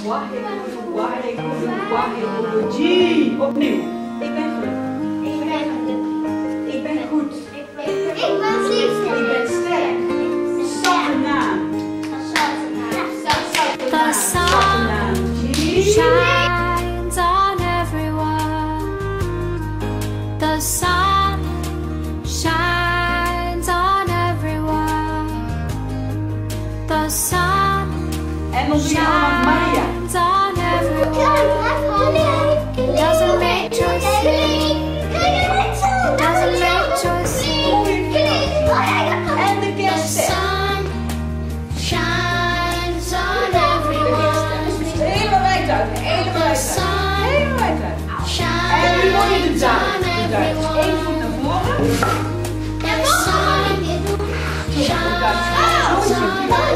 G. Opnieuw. Ik ben gelukkig. Ik ben goed. Ik ben sterk. Satana. The sun shines on everyone. The sun shines on everyone. The sun shines on everyone. Doesn't make you see. Doesn't make you see. En de The kerstster. sun shines on everyone. Helemaal wijd uit. Helemaal wijd uit. Helemaal wijd uit. En nu hoor je de duim. De duim. Eén voet naar voren. The sun shines on everyone.